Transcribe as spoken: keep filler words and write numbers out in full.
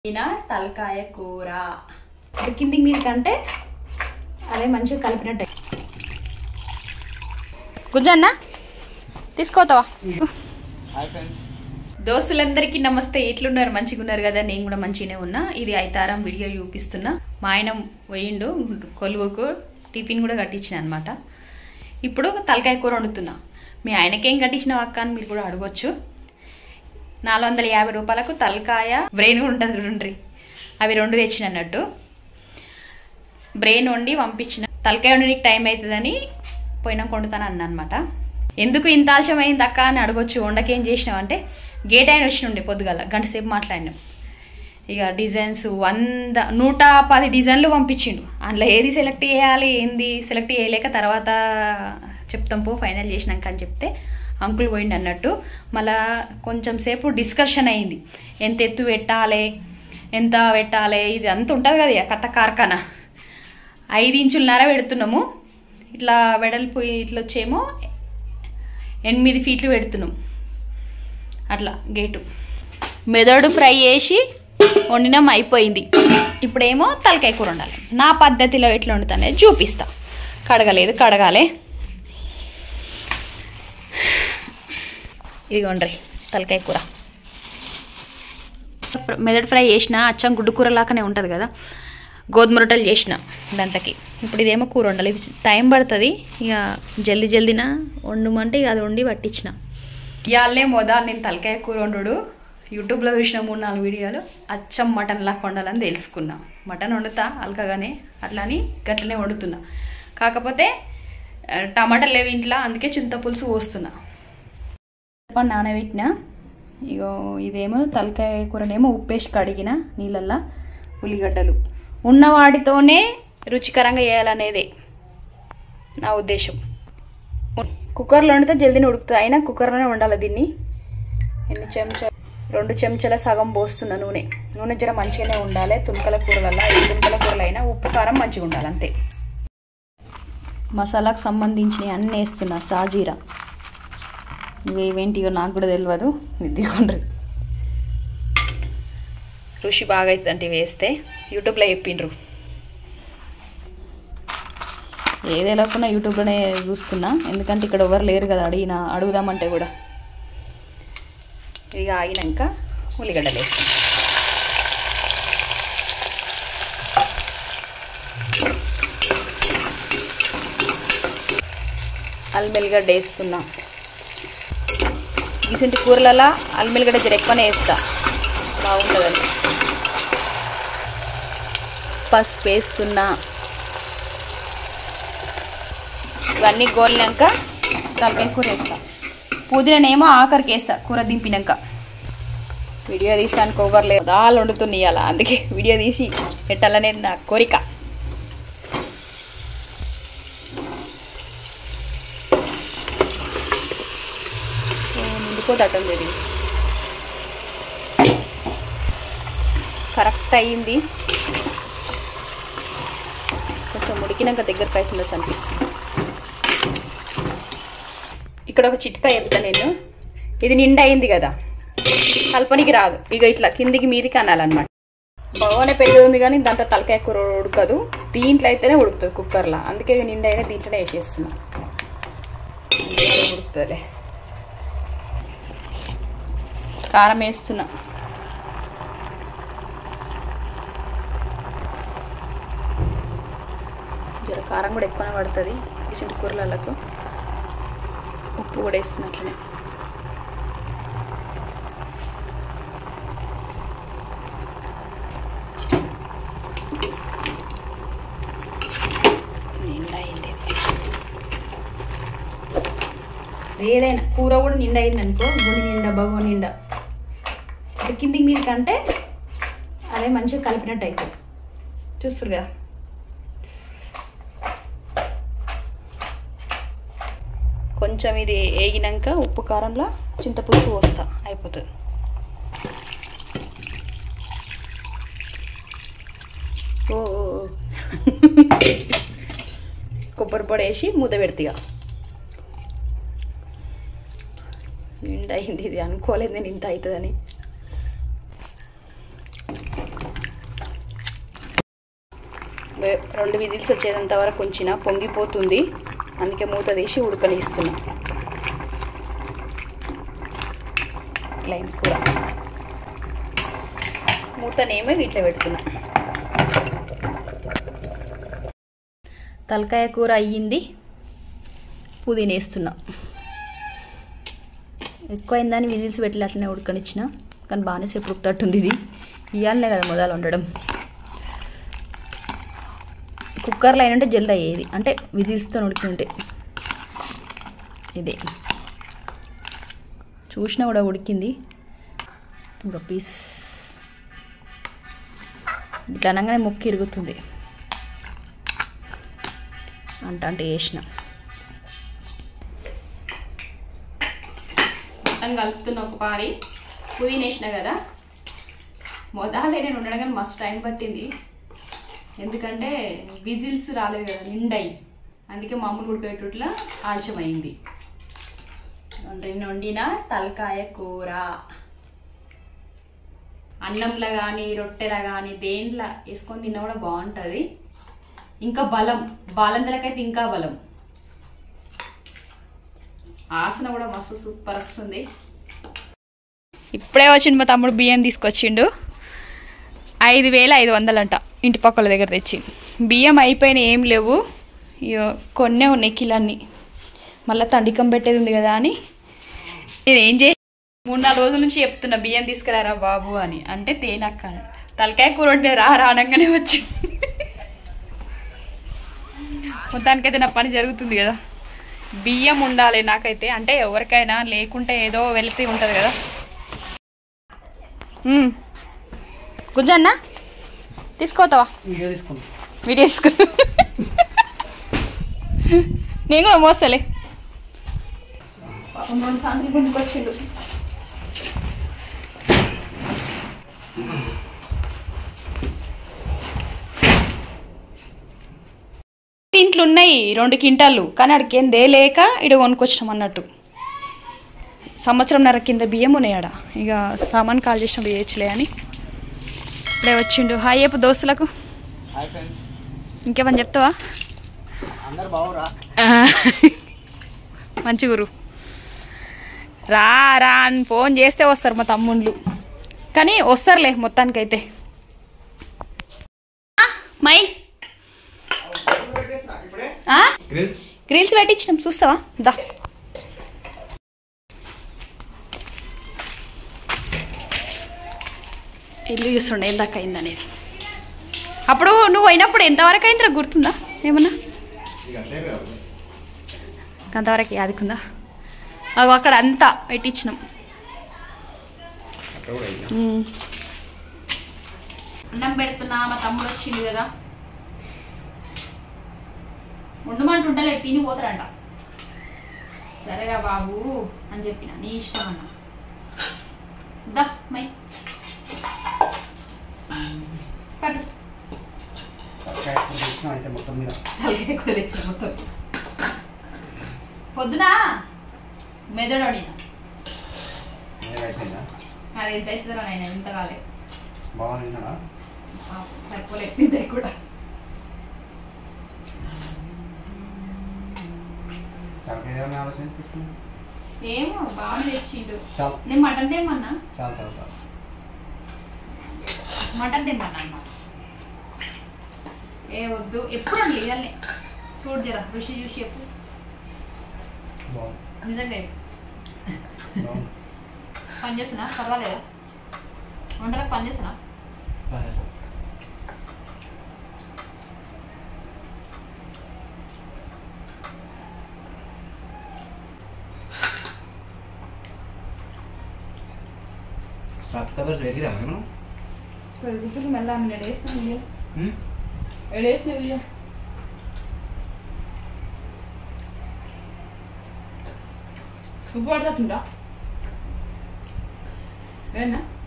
ఈనా తలకాయ కూర కిందికి మీది కంటే అదే మంచిగా కలిపినట్టు. గుజ్జన్న తీసుకోతావా? దోస్తులందరికీ నమస్తే. ఎట్లున్నారు? మంచిగా ఉన్నారు కదా? నేను కూడా మంచిగానే ఉన్నా. ఇది ఐతారం వీడియో చూపిస్తున్నా. మా ఆయన పోయిండు కొలువుకు, టిఫిన్ కూడా కట్టించిన అనమాట. ఇప్పుడు తలకాయ కూర వండుతున్నా. మీ ఆయనకేం కట్టించినావు అక్క అని మీరు కూడా అడగొచ్చు. నాలుగు వందల యాభై రూపాయలకు తలకాయ బ్రెయిన్ ఉంటుంది రెండ్రి, అవి రెండు తెచ్చిన అన్నట్టు. బ్రెయిన్ వండి పంపించిన. తలకాయ వండడానికి టైం అవుతుందని పోయినాక వండుతాను అన్న అనమాట. ఎందుకు ఇంత ఆలస్యం అయింది అక్క అని అడగొచ్చు. వండకేం చేసినావు అంటే గేట్ ఆయన వచ్చినుండే పొద్దుగాల గంట సేపు మాట్లాడినాం. ఇక డిజైన్స్ వంద నూట పది డిజైన్లు పంపించిండు. అందులో ఏది సెలెక్ట్ చేయాలి ఏంది సెలెక్ట్ చేయలేక తర్వాత చెప్తాం పో ఫైనల్ చేసినాక అని చెప్తే అంకుల్ పోయిండు అన్నట్టు. మళ్ళా కొంచెం సేపు డిస్కషన్ అయింది. ఎంత ఎత్తు పెట్టాలి, ఎంత పెట్టాలి, ఇది అంత ఉంటుంది కదా కథ కార్ఖానా. ఐదు ఇంచులన్నర పెడుతున్నాము. ఇట్లా వెడల్పు ఇట్లా వచ్చేమో ఎనిమిది ఫీట్లు పెడుతున్నాం. అట్లా గేటు మెదడు ఫ్రై చేసి వండినాం, అయిపోయింది. ఇప్పుడేమో తలకాయ కూర వండాలి. నా పద్ధతిలో ఎట్లా వండుతానే చూపిస్తా. కడగలేదు, కడగాలి. ఇదిగోండ్రి తలకాయ కూర. మెదడు ఫ్రై చేసిన అచ్చం గుడ్డు కూర లాగానే ఉంటుంది కదా, గోధుమ రొట్టెలు చేసిన దాంట్లోకి. ఇప్పుడు ఇదేమో కూర వండాలి. ఇది టైం పడుతుంది. ఇక జల్దీ జల్దీన వండమంటే ఇక అది వండి పట్టించిన. ఇవాళనే మొదలు నేను తలకాయ కూర వండు యూట్యూబ్లో చూసిన మూడు నాలుగు వీడియోలు అచ్చం మటన్ లాగా వండాలని తెలుసుకున్నా. మటన్ వండుతా అల్కగానే, అట్లా అని గట్లనే వండుతున్నా. కాకపోతే టమాటాలు లేవు ఇంట్లో, అందుకే చింతపులుసు పోస్తున్నా. నానబెట్టిన. ఇగో ఇదేమో తలకాయ కూరనేమో ఉప్పేసి కడిగిన నీళ్ళల్లో. ఉల్లిగడ్డలు ఉన్న వాటితోనే రుచికరంగా చేయాలనేదే నా ఉద్దేశం. కుక్కర్లో వండితే జల్దీని ఉడుకుతుంది, అయినా కుక్కర్లోనే వండాలి దీన్ని. ఎన్ని చెంచా రెండు చెంచాల సగం పోస్తున్నా నూనె. నూనె జర మంచిగానే ఉండాలి. తునకల కూరలల్లా ఏ తునకల కూరలు అయినా ఉప్పు కారం మంచిగా ఉండాలి అంతే. మసాలాకు సంబంధించినవి అన్నీ వేస్తున్నా. సాజీరా ఇవేంటివో నాకు కూడా తెలియదు, నిద్రకొండ్రి. రుచి బాగా అవుతుందంటే వేస్తే యూట్యూబ్లో చెప్పిండ్రు. ఏది వెళ్ళకుండా యూట్యూబ్లోనే చూస్తున్నా, ఎందుకంటే ఇక్కడ ఎవరు లేరు కదా అడిగిన అడుగుదామంటే కూడా. ఇక ఆగినాక ఉల్లిగడ్డలు వేస్తాం. అల్మెల్లిగడ్డ వేస్తున్నా. ఇసుంటి కూరలలో అల్మెల్లిగడ్డ జర ఎక్కువనే వేస్తా, బాగుంటుందని. పసుపు వేస్తున్నా. ఇవన్నీ గోలినాక తలకాయ కూర వేస్తా. పుదీనానేమో ఆఖరికి వేస్తా కూర దింపినాక. వీడియో తీస్తాను కొవ్వరలేదు, దాళ్ళు వండుతుంది ఇవాళ, అందుకే వీడియో తీసి పెట్టాలనేది నా కోరిక. నిండుకోటం లేదు, కరెక్ట్ అయ్యింది. కొంచెం ఉడికినాక దగ్గరకు అవుతుందో అనిపిస్తుంది. ఇక్కడ ఒక చిట్కా చెప్తా నేను. ఇది నిండా అయింది కదా, కల్పనికి రాదు. ఇక ఇట్లా కిందికి మీదికి అనాలన్నమాట. బాగానే పెరుగుతుంది కానీ దాంట్లో తలకాయ కూర ఉడకదు, దీంట్లో అయితేనే ఉడుకుతుంది కుక్కర్లో. అందుకే నిండా అయినా దీంట్లోనే వేసేస్తున్నా, ఉడుకుతుందిలే. కారం వేస్తున్నా. జర కారం కూడా ఎక్కువనే పడుతుంది ఇసుంటి కూరలకు. ఉప్పు కూడా వేస్తున్నట్లనే. నిండా అయింది. ఏదైనా కూర కూడా నిండా అయింది అనుకో, గుడి నిండా బగో నిండా కిందికి మీద కంటే అదే మంచిగా కలిపినట్టు అవుతుంది. చూస్తారు కదా. కొంచెం ఇది వేగినాక ఉప్పు కారంలో చింతపులుసు పోస్తా, అయిపోతుంది. ఓ కొబ్బరి పొడి వేసి మూత పెడతాయిగా. నిండా అయింది ఇది, అనుకోలేదు నేను ఇంత అవుతుందని. రెండు విజిల్స్ వచ్చేంత వరకు ఉంచిన పొంగిపోతుంది, అందుకే మూత తీసి ఉడకనిస్తున్నా. లైన్ కూర మూతనేమో ఇట్లా పెడుతున్నా. తలకాయ కూర అయ్యింది, పుదీనా వేస్తున్నా. ఎక్కువైందని విజిల్స్ పెట్టి అట్లనే ఉడకనిచ్చిన, కానీ బాగానే సేపు ఉడుకుతట్టుంది. ఇది ఇవ్వాలనే కదా మొదలు వండడం. కుక్కర్లో అయినంటే జల్ది అయ్యేది, అంటే విజిల్స్తో ఉడికి ఉంటే. ఇదే చూసినా కూడా ఉడికింది. ఇంకో పీస్ ఇట్లా అనగానే ముక్కు ఇరుగుతుంది అంట అంటే వేసిన. మొత్తం కలుపుతున్న ఒక పారి పుదీనా వేసిన కదా. మొదలే నేను ఉండడం కానీ మస్తు టైం పట్టింది, ఎందుకంటే విజిల్స్ రాలేదు కదా నిండాయి, అందుకే మామూలు ఉడకేటట్లా ఆలస్యమైంది. నేను వండిన తలకాయ కూర అన్నంలో కానీ రొట్టెలా కానీ దేంట్లో వేసుకొని తిన్నా కూడా బాగుంటుంది. ఇంకా బలం, బాలంతలకైతే ఇంకా బలం. ఆసన కూడా మస్తు సూపర్ వస్తుంది. ఇప్పుడే వచ్చిండు మా తమ్ముడు, బియ్యం తీసుకొచ్చిండు. ఐదు వేల ఐదు వందలంట ఇంటి పక్కల దగ్గర తెచ్చి. బియ్యం అయిపోయినా ఏం లేవు, కొన్నే ఉన్నాయి కిలన్నీ. మళ్ళీ తండికం పెట్టేది ఉంది కదా అని నేను ఏం చే మూడు నాలుగు రోజుల నుంచి చెప్తున్నా బియ్యం తీసుకురారా బాబు అని. అంటే తేనక్క తలకాయ కూర ఉంటే రా రానంగానే వచ్చి. మొత్తానికైతే నా పని జరుగుతుంది కదా. బియ్యం ఉండాలి నాకైతే, అంటే ఎవరికైనా, లేకుంటే ఏదో వెళ్తూ ఉంటుంది కదా. గుజ్జన్న తీసుకోతావా? వీడియో తీసుకు. నేను కూడా మోస్తలే. రెండు సంవత్సరాలు గుంజుకొచ్చిండు. ఇంట్లో ఉన్నాయి రెండు క్వింటాలు, కానీ అడికి ఏం దేలేక ఇడ కొనుక్కొచ్చినాం అన్నట్టు. సంవత్సరంన్నర కింద బియ్యం ఉన్నాయి ఆడ. ఇక సామాన్ కాల్ చేసినప్పుడు చేయొచ్చులే అని ఇప్పుడే వచ్చిండు. హాయ్ చెప్పు దోస్తులకు. ఇంకేమని చెప్తావా? మంచి గురు రా రా అని ఫోన్ చేస్తే వస్తారు మా తమ్ముళ్ళు, కానీ వస్తారులే మొత్తానికైతే. మై గ్రిల్స్ పెట్టించినాం, చూస్తావా? దా ఇల్లు చూస్తుండే ఎందాక అయిందనేది. అప్పుడు నువ్వు అయినప్పుడు ఎంతవరకు అయిందిరా గుర్తుందా? ఏమన్నా అంతవరకు యాదుకుందా? అవి అక్కడ అంతా పెట్టించినాం. అన్నం పెడుతున్నా, మా తమ్ముడు వచ్చింది కదా. ఉండమంటుంటలే, తిని పోతాడంట. సరేరా బాబు అని చెప్పిన, నీ ఇష్టం అన్న. దా మై కట్టు. మొత్తం పొద్దున మెదడు అడిగిన అది ఎంత అవుతుందో నేను ఎంత కాలే సరిపోలేదు కూడా. ఏమో బాగా తెచ్చిండు. నేను మటన్ తెమ్మన్నా, మటన్ తెమ్మన్నా అన్నమాట. ఏ వద్దు ఎప్పుడు అండి ఇవన్నీ చూడు, జరా రుచి చూసి చెప్పు. నిజంగా పని చేస్తున్నా పర్వాలేదా? వంటలకు పని చేస్తున్నా. సబ్స్క్రైబర్స్ పెరిగిరా మనం? పెరుగుతుంది మళ్ళీ అన్న ఎడేస్తుంది. ఎడేసిన వీడియో ఉప్పు పడుతుందా? ఏనా